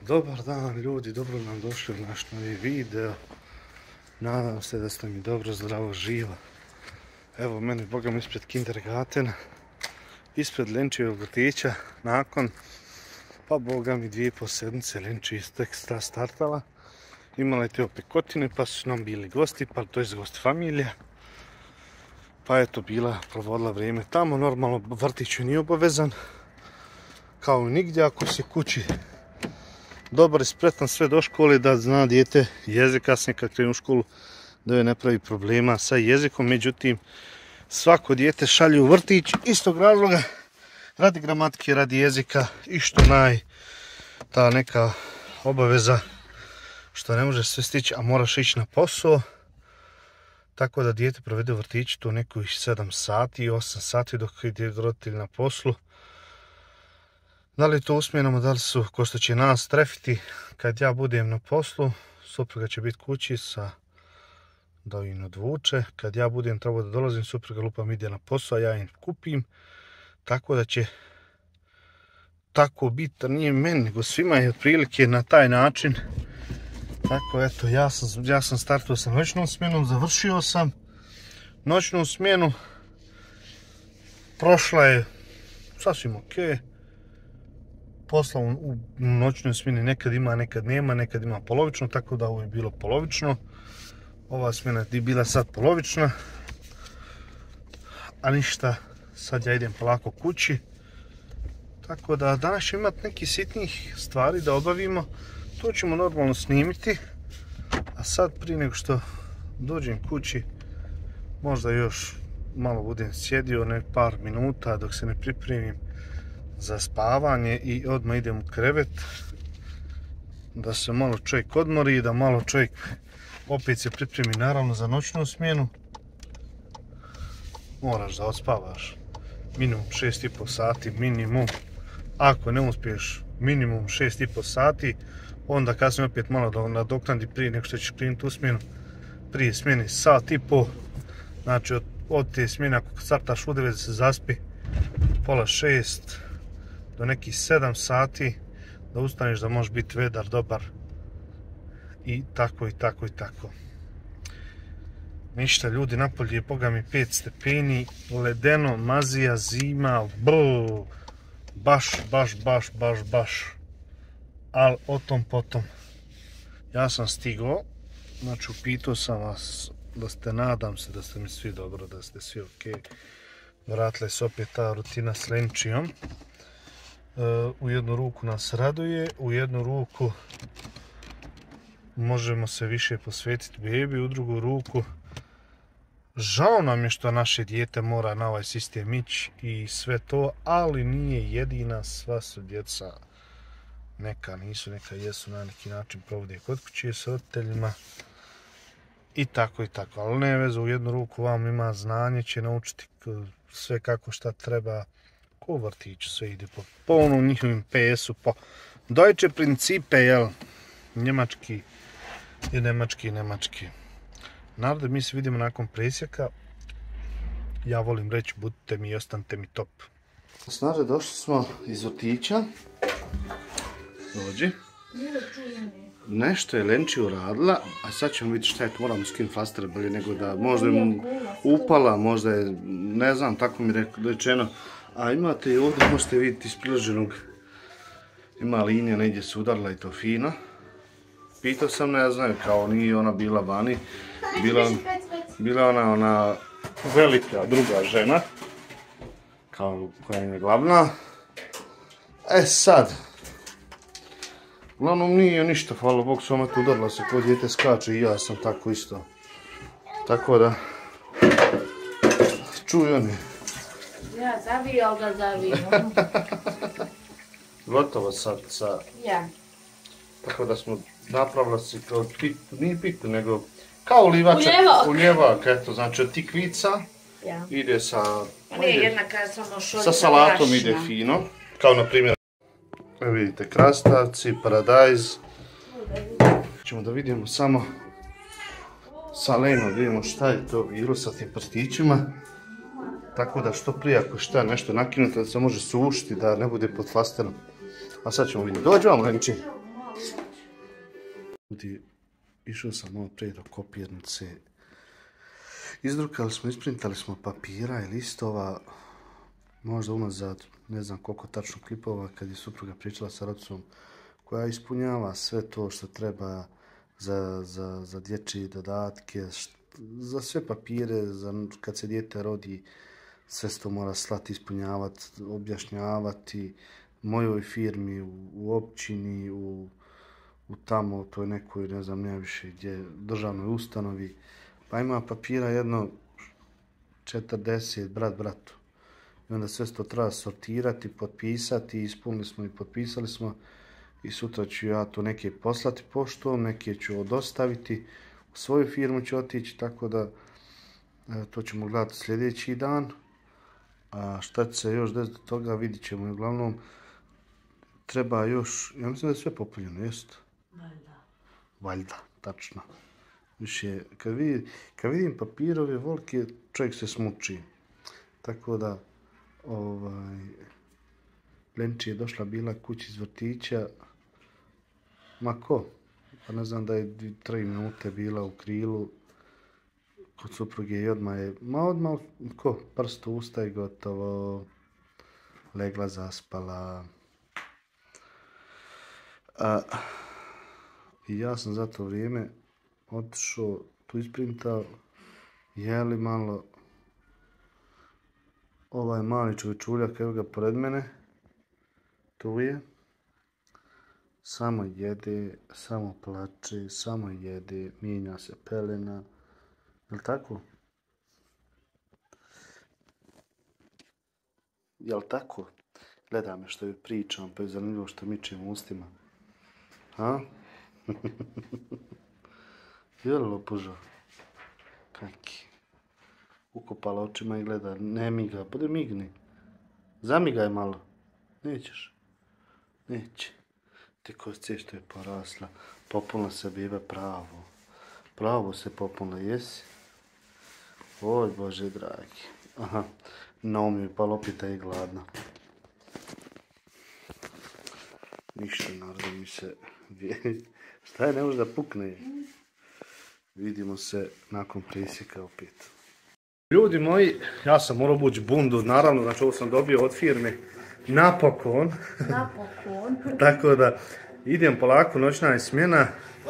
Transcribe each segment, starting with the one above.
Dobar dan ljudi, dobro nam došli u naš novi video. Nadam se da ste mi dobro, zdravo, živo. Evo mene, boga mi, ispred kindergartena, ispred Lenčijevog vrtića, nakon, pa boga mi, 2,5 sedmice Lenči tek startala. Imala je te opekotine, pa su nam bili gosti, pa to je gost familija. Pa je to bila, provodila vrijeme tamo, normalno vrtić nije obavezan, kao i nigdje ako se kući dobar i spretan sve do škole, da zna dijete jezik kasnije kad krenu u školu, da joj ne pravi problema sa jezikom. Međutim, svako dijete šalje u vrtić istog razloga, radi gramatike, radi jezika i što ta neka obaveza što ne može sve stići, a moraš ići na posao. Tako da dijete provede u vrtiću tu nekih 7 sati, 8 sati dok je roditelj na poslu. Da li to usmjeramo, da li su ko što će nas trefiti kad ja budem na poslu, supruga će biti kući da im odvuče. Kad ja budem trebao da dolazim, supruga lupam ide na posao, a ja im kupim. Tako da će tako biti, nije meni, nego svima je otprilike na taj način. Tako eto, ja sam startao sa noćnom smjenom, završio sam noćnu smjenu. Prošla je sasvim ok. Posla u noćnoj smjeni nekad ima, nekad nema, nekad ima polovično, tako da ovo je bilo polovično. Ova smjena je bila sad polovična. A ništa, sad ja idem polako kući. Tako da danas ćemo imati neki sitnih stvari da obavimo. To ćemo normalno snimiti. A sad prije nego što dođem kući, možda još malo budem sjedio, par minuta dok se ne pripremim za spavanje i odmah idem u krevet. Da se malo čovjek odmori i da malo čovjek opet se pripremi naravno za noćnu smjenu. Moraš da odspavaš minimum 6,5 sati, minimum. Ako ne uspiješ minimum 6,5 sati, onda kasnije opet malo nadoknadi prije nego što ćeš krenuti u smjenu. Prije smjene sat i po. Znači od te smjene ako startaš u 9 se zaspi pola 6 do nekih 7 sati, da ustaneš da možeš biti vedar dobar i tako i tako i tako. Ništa ljudi, napolje je boga mi 5 stepeni, ledeno, mazija, zima, baš. Ali o tom potom. Ja sam stigao, znači upitao sam vas da ste, nadam se da ste mi svi dobro, da ste svi ok. Vratila se opet ta rutina s Lenčijom. U jednu ruku nas raduje, u jednu ruku možemo se više posvetiti bebi, u drugu ruku žao nam je što naše dijete mora na ovaj sistem ići i sve to, ali nije jedina, sva su djeca, neka nisu, neka jesu, na neki način provode kod kuće s roditeljima i tako, ali ne veze, u jednu ruku vam ima znanje, će naučiti sve kako šta treba. Ko u vrtiću sve ide po onom njihovim PS-u, po Deutsche principe, jel? Njemački. Narode, mi se vidimo nakon presjeka. Ja volim reći, budite mi i ostanite mi top. Narode, došli smo iz vrtića. Dođi. Nešto je Lenči uradila, a sad ćemo vidjeti šta je to, moramo skinuti flastere bolje nego da možda je upala, možda je, ne znam, tako mi je rečeno. A imate i ovdje, možete vidjeti iz priloženog, ima linija, negdje se udarila i to fino. Pitao sam, ne znam, kao nije ona bila vani, bila ona velika druga žena, kao koja je glavna. Sad, uglavnom nije ništa, hvala Bog, sama tu udarila se, ko dijete skače i ja sam tako isto. Tako da, čuj oni. Ja, zavijao ga zavijao. Gotovo sad sa... Ja. Tako da smo napravili se kao nije pitu, nego kao uljevak, eto, znači od tikvica ide sa... Ne, jednaka samo šoljica sa salatom ide fino, kao na primjer, vidite, krastavci, paradajz. Ćemo da vidimo samo sa Lenom, da vidimo šta je to bilo sa tim prstićima. Tako da što prije ako šta nešto nakinuti da se može sušiti, da ne bude pod flasterom. A sad ćemo vidjeti. Dođi vam, Lenči. Išao sam malo prije do kopirnice. Izdrukali smo, isprintali smo papira i listova. Možda unazad, ne znam koliko tačno klipova, kad je supruga pričala sa rodicom, koja ispunjava sve to što treba za dječje dodatke, za sve papire, kad se dijete rodi, sve se to mora slati, ispunjavati, objašnjavati mojoj firmi, u općini, u tamo, to je nekoj, ne znam, ne više gdje, državnoj ustanovi. Pa ima papira jedno 40, brat bratu. I onda sve to treba sortirati, potpisati, ispunili smo i potpisali smo. I sutra ću ja to neke poslati poštom, neke ću dostaviti, u svoju firmu ću otići, tako da to ćemo gledati sljedeći dan. A šta će se još desiti do toga, vidit ćemo. I uglavnom, treba još, ja mislim da je sve popunjeno, jest? Valjda, tačno. Više, kad vidim papirove volke, čovjek se smuči. Tako da, Lenči je došla bila kući iz vrtića. Ma ko? Pa ne znam da je 3 minute bila u krilu kod supruge i odmah je, ko? Prst u usta i gotovo. Legla, zaspala. I ja sam za to vrijeme otišao, tu isprintao, jeli malo. Ovaj mali čovječuljak, evo ga pored mene. Tu je. Samo jede, samo plače, samo jede, mijenja se pelena. Jel' tako? Jel' tako? Gleda me što joj pričam, pa je zanimljivo što mičem ustima. A? Jel' lopužo? Kaki? Ukopala očima i gleda, ne miga, bude migni. Zamigaj malo. Nećeš? Neće. Ti kosti što je porasla, popunila se biva pravo. Pravo se popunila, jesi? Oj, Bože dragi. Aha, na um je pa lopita i gladna. Ništa, naravno mi se... Šta je, ne može da pukne? Vidimo se nakon presjeka opet. Ljudi moji, ja sam morao bući bundu, naravno, znači ovo sam dobio od firme. Napokon. Tako da idem polako, noćna je smjena.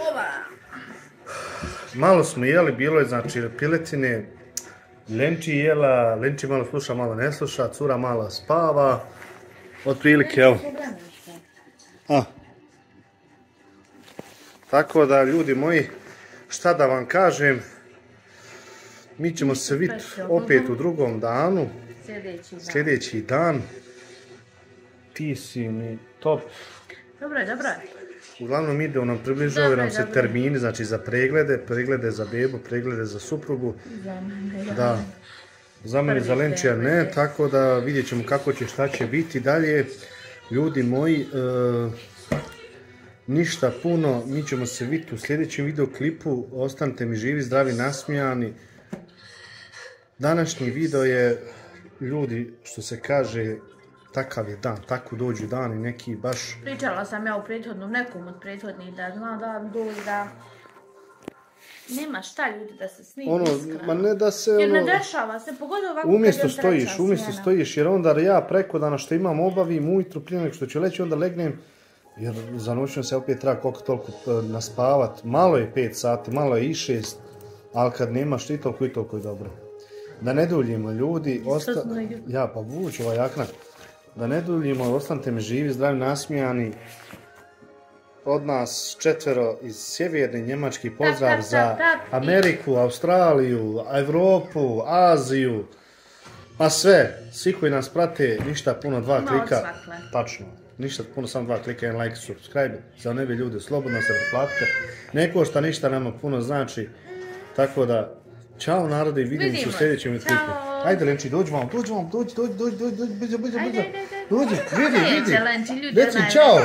Malo smo jeli, bilo je znači piletine. Lenči jela, Lenči malo sluša, malo ne sluša, cura malo spava. Otprilike, evo. Tako da, ljudi moji, šta da vam kažem, mi ćemo se vidjeti opet u drugom danu. Sljedeći dan. Ti si mi top. Dobro je. Uglavnom ide nam približavaju nam se termini, znači za preglede za bebu, preglede za suprugu. Da. Za mene, za Lenčija ne, tako da vidjet ćemo kako će, šta će biti dalje. Ljudi moji, ništa puno, mi ćemo se vidjeti u sljedećem videoklipu. Ostanite mi živi, zdravi, nasmijani. Današnji video je, ljudi, što se kaže, takav je dan, tako dođu dani neki baš... Pričala sam ja u prethodnom, nekom od prethodnih da zna da dođe da... Nema šta ljudi da se snimi iskreno. Ma ne da se... Jer ne dešava se, pogotovo ovako umjesto stojiš, jer onda ja preko dana što imam obavim ujutru prije nego što ću leći, onda legnem, jer za noćno se opet treba koliko toliko naspavat. Malo je 5 sati, malo je i 6, ali kad nemaš i toliko je dobro. Da ne duljimo ljudi, ja pa vuću ovaj jaknak. Da ne duljimo, ostanite mi živi, zdravi, nasmijani. Od nas 4 iz sjeverne Njemačke, pozdrav za Ameriku, Australiju, Evropu, Aziju. Pa sve, svi koji nas prate, ništa puno, 2 klika. Tačno, ništa puno, samo 2 klika, 1 like, subscribe. Za nebe ljude, slobodno se preplatite. Ne košta ništa, nama puno znači. Tako da, čao narode i vidimo se u sljedećem klipu. Ajde Lenči, dođi vam, dođi, vidi. Reci čao.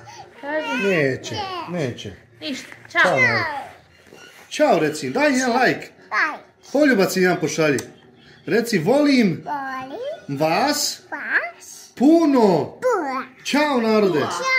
Neće. Ništa, čao. Čao reci, daj jedan like. Poljubac jedan pošalji. Reci, volim vas puno. Čao narode.